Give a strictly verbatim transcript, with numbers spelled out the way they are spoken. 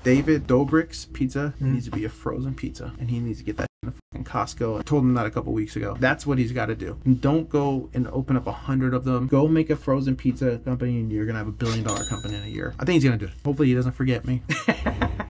David Dobrik's pizza mm. needs to be a frozen pizza, and he needs to get that in fucking Costco. I told him that a couple weeks ago. That's what he's got to do. And don't go and open up a hundred of them. Go make a frozen pizza company, and you're gonna have a billion dollar company in a year. I think he's gonna do it. Hopefully he doesn't forget me.